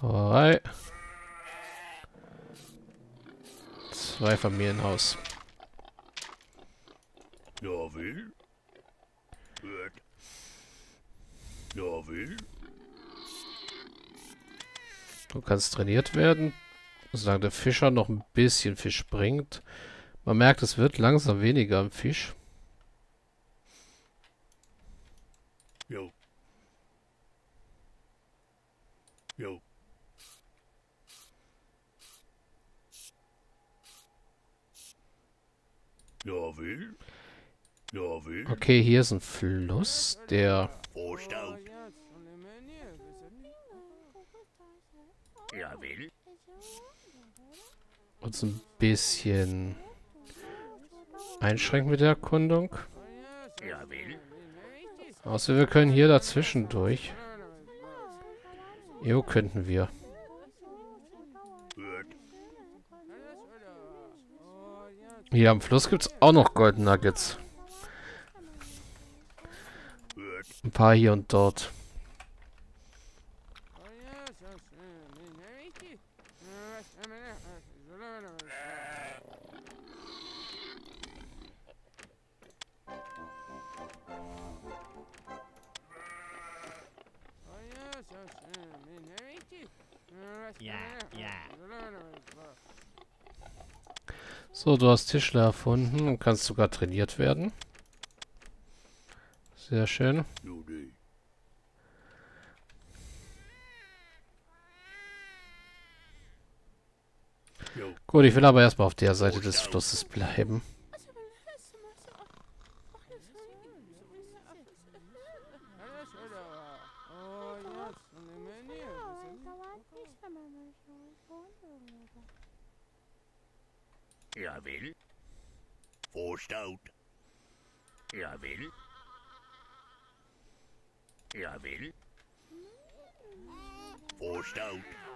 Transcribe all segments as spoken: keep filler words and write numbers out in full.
Drei. Zwei Familienhaus. Ja, will. Gut. Ja, will. Du kannst trainiert werden, solange der Fischer noch ein bisschen Fisch bringt. Man merkt, es wird langsam weniger am Fisch. Jo. Jo. Ja, will. Ja, will. Okay, hier ist ein Fluss, der Vorstaut. Ja, will. uns ein bisschen einschränkt mit der Erkundung. Ja, will. Außer wir können hier dazwischen durch. Jo, könnten wir. Gut. Hier am Fluss gibt es auch noch Golden Nuggets. Gut. Ein paar hier und dort. Ja, ja. So, du hast Tischler erfunden und kannst sogar trainiert werden. Sehr schön. Jo, nee. Jo. Gut, ich will aber erstmal auf der Seite des Flusses bleiben. Ja, will. Vorstaut. Ja, will. Ja, will. Vorstaut.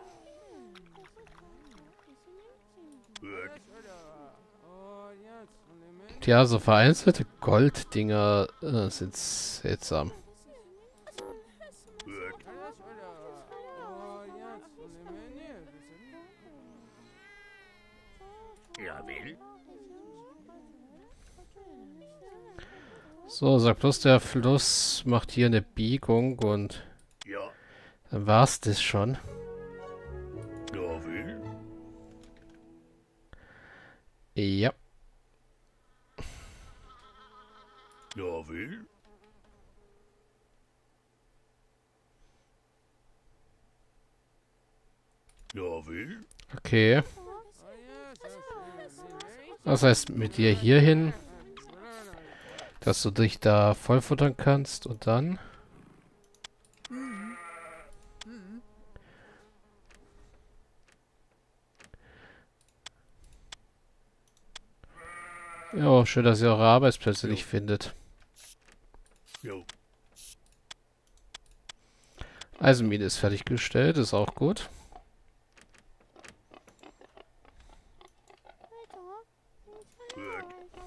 Gut. Tja, so vereinzelte Golddinger äh, sind seltsam. Gut. Ja, will. So, sag bloß, der Fluss macht hier eine Biegung und Ja. dann war's das schon. Ja, will. Ja. Ja, will. Ja, will. Okay. Das heißt, mit dir hier hin, dass du dich da vollfuttern kannst und dann... Ja, schön, dass ihr eure Arbeitsplätze nicht findet. Jo. Eisenmine ist fertiggestellt, ist auch gut. Gut.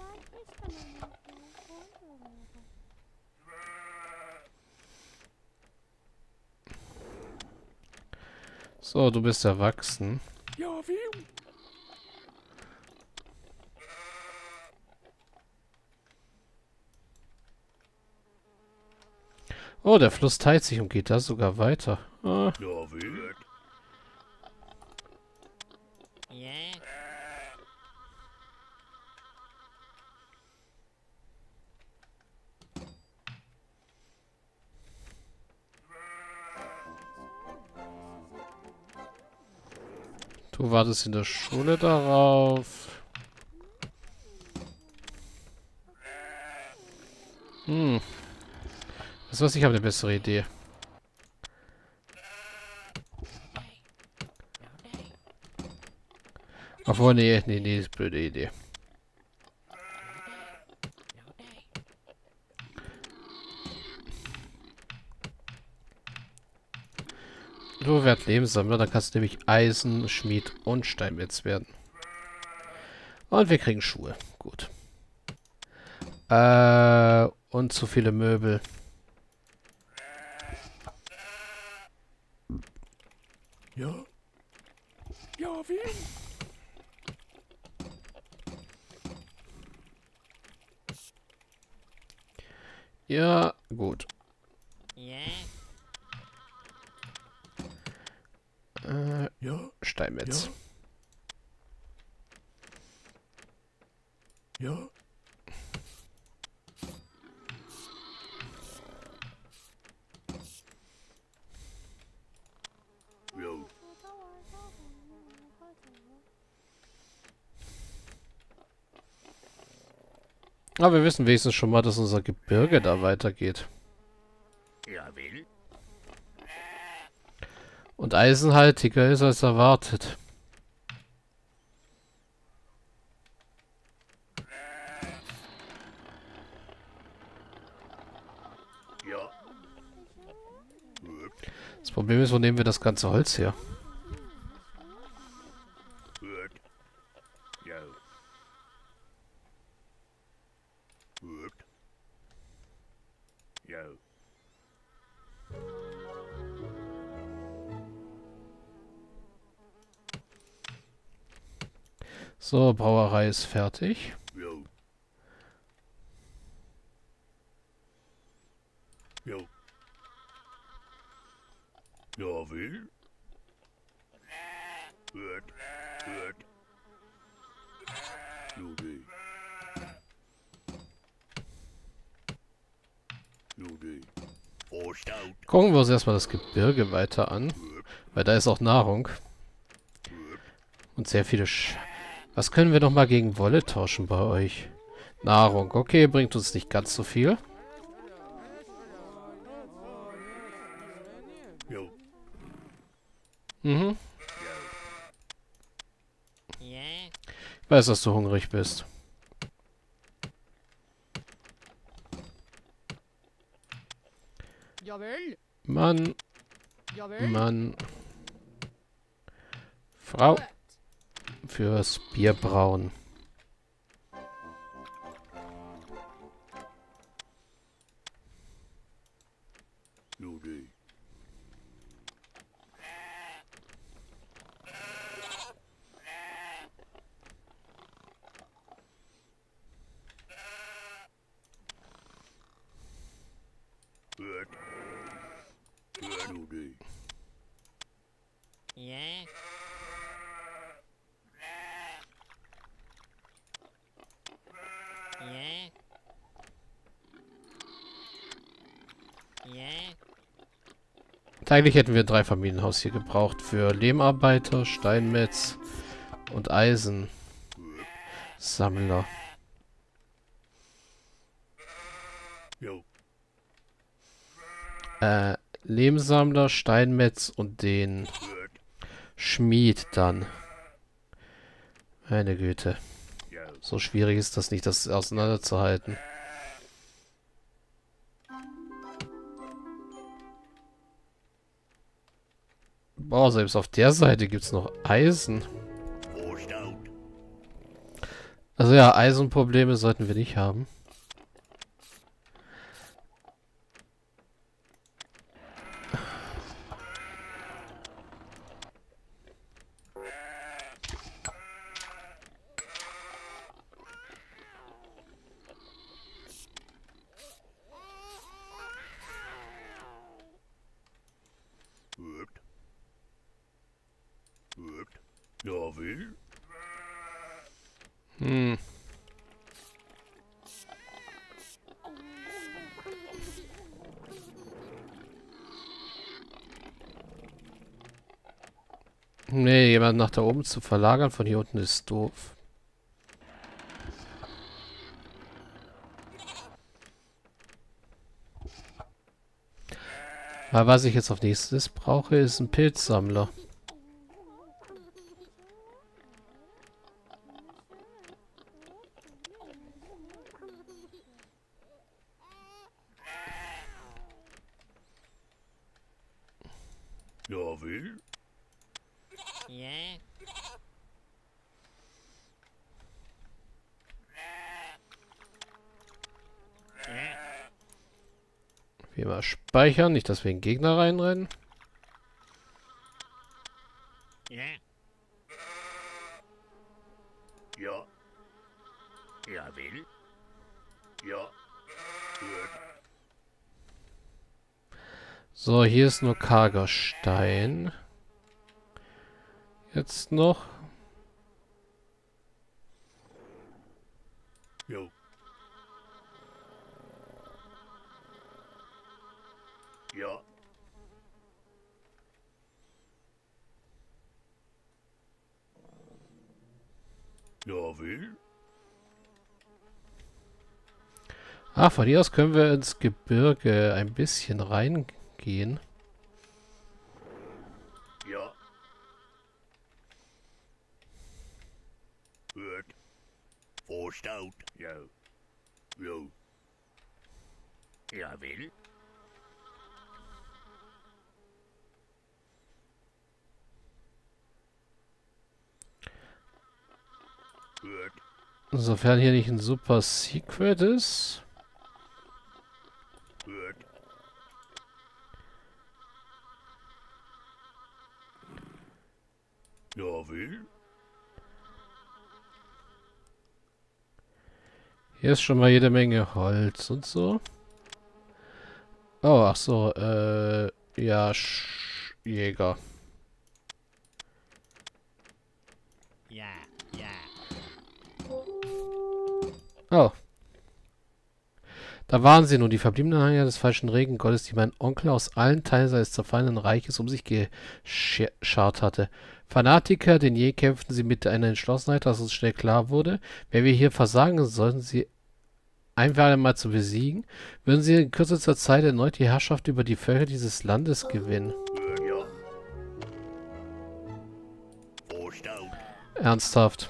So, du bist erwachsen. Ja, will. Oh, der Fluss teilt sich und geht da sogar weiter. Ah, Ja, will. Ja. du wartest in der Schule darauf. Hm. Weißt du was, ich habe eine bessere Idee. Obwohl, nee, nee, nee, ist eine blöde Idee. Du werd Lebenssammler, dann kannst du nämlich Eisen, Schmied und Steinmetz werden. Und wir kriegen Schuhe. Gut. Äh, und zu viele Möbel. Ja. Ja, wie? Ja, gut. Ja. Äh, Ja. Steinmetz. Ja. Ja. Jo. Aber wir wissen wenigstens schon mal, dass unser Gebirge da weitergeht. Ja, will. Und eisenhaltiger ist als erwartet. Ja. Gut. Das Problem ist, wo nehmen wir das ganze Holz her? Gut. Ja. Gut. Ja. So, Brauerei ist fertig. Jo. Jo. Ja, will. Gut. Gut. Judy. Judy. Vorstaut. Gucken wir uns erstmal das Gebirge weiter an. Weil da ist auch Nahrung. Und sehr viele Sch... Was können wir noch mal gegen Wolle tauschen bei euch? Nahrung. Okay, bringt uns nicht ganz so viel. Jo. Mhm. Ja. Ich weiß, dass du hungrig bist. Jawohl. Mann, Jawohl. Mann. Frau. Fürs Bierbrauen. Judy. Gut. Gut, Judy. Ja. Ja. Ja. Eigentlich hätten wir ein Dreifamilienhaus hier gebraucht für Lehmarbeiter, Steinmetz und Eisensammler. Jo. Äh, Lehmsammler, Steinmetz und den Gut. Schmied dann. Meine Güte. Jo. So schwierig ist das nicht, das auseinanderzuhalten. Boah, selbst auf der Seite gibt es noch Eisen. Vorstaut. Also ja, Eisenprobleme sollten wir nicht haben. Gut. Gut. Ja, will. Hm. Nee, jemand nach da oben zu verlagern von hier unten ist doof. Aber was ich jetzt auf nächstes brauche, ist ein Pilzsammler. Ja, will. Ja. Ja. Wie immer speichern, nicht dass wir in Gegner reinrennen. Ja. Ja. Jawohl. Ja. Gut. So, hier ist nur karger Stein. Jetzt noch. Jo. Ja. Jawohl. Ah, von hier aus können wir ins Gebirge ein bisschen reingehen. Ja. Gut. Verstaut. Jo. Jo. Jawohl. Gut. Sofern hier nicht ein super Secret ist. Gut. Jawohl. Hier ist schon mal jede Menge Holz und so. Oh, ach so, äh, ja, Sch Jäger. Ja. Ja. Oh. Da waren sie nun, die verbliebenen Anhänger des falschen Regengottes, die mein Onkel aus allen Teilen seines zerfallenen Reiches um sich geschart hatte. Fanatiker, denn je kämpften sie mit einer Entschlossenheit, dass uns schnell klar wurde, wenn wir hier versagen, sollten sie ein für alle Mal zu besiegen, würden sie in kürzester Zeit erneut die Herrschaft über die Völker dieses Landes gewinnen. Gut, ja. Verstaut. Ernsthaft.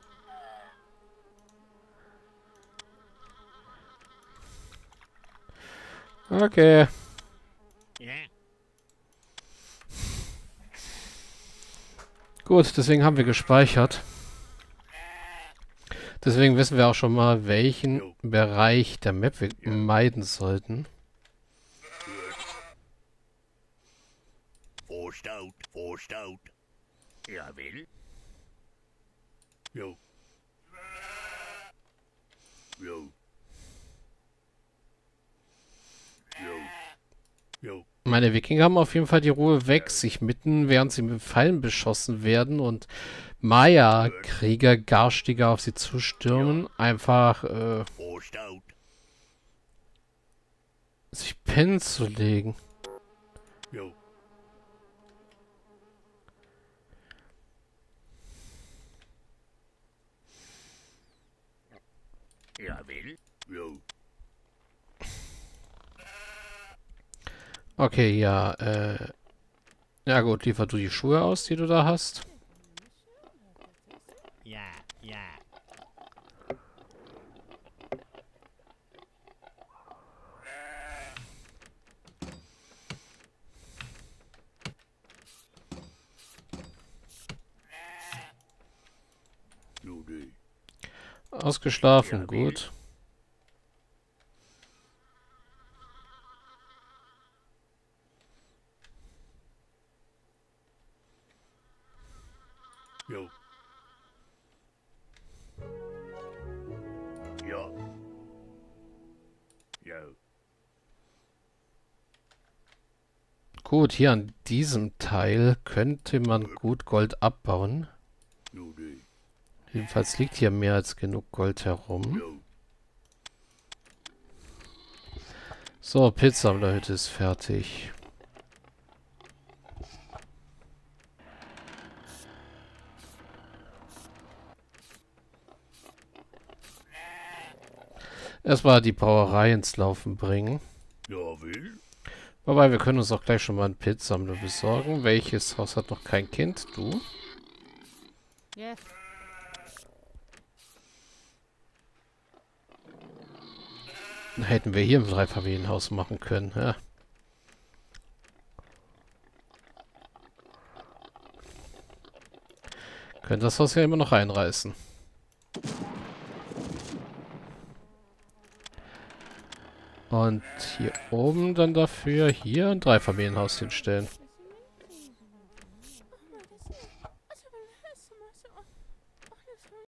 Okay. Ja. Gut, deswegen haben wir gespeichert. Deswegen wissen wir auch schon mal, welchen Bereich der Map wir meiden sollten. Verstaut. Verstaut. Jawohl. Jo. Jo. Jo. Jo. Meine Wikinger haben auf jeden Fall die Ruhe weg, sich mitten, während sie mit Pfeilen beschossen werden und Maya-Krieger garstiger auf sie zustürmen, einfach äh, Verstaut. sich pennen zu legen. Jo. Jawohl. Jo. Okay, ja, äh, ja gut, liefer du die Schuhe aus, die du da hast. Ja. Ja. Judy. Ausgeschlafen, Ja, gut. Jo. Ja. Jo. Gut, hier an diesem Teil könnte man gut Gold abbauen. Judy. Jedenfalls liegt hier mehr als genug Gold herum. Jo. So, Pilzsammlerhütte ist fertig. Erstmal die Brauerei ins Laufen bringen. Jawohl. Wobei, wir können uns auch gleich schon mal einen Pilzsammler besorgen. Welches Haus hat noch kein Kind? Du? Yes. Dann hätten wir hier ein Dreifamilienhaus machen können. Ja. Können das Haus ja immer noch einreißen. Und hier oben dann dafür hier ein Dreifamilienhaus hinstellen. was.